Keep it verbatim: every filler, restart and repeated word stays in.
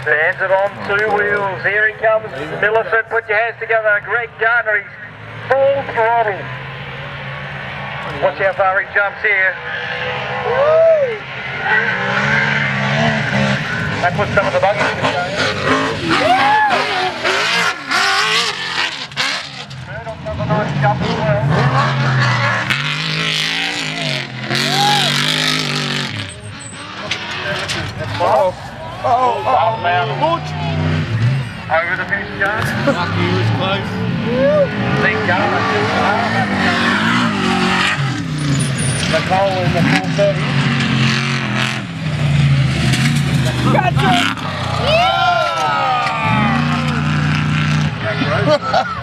Stands it on two wheels. Here he comes. Millicent, put your hands together. Greg Gardner, he's full throttle. Watch how far he jumps here. That puts some of the buggies in the show. Murdoch does a nice jump as well. Oh, oh, oh, oh, man. Launch. Over the finish, John. Lucky he was close. Big Gardner. Nicole in the full thirty. Gotcha! Yeah!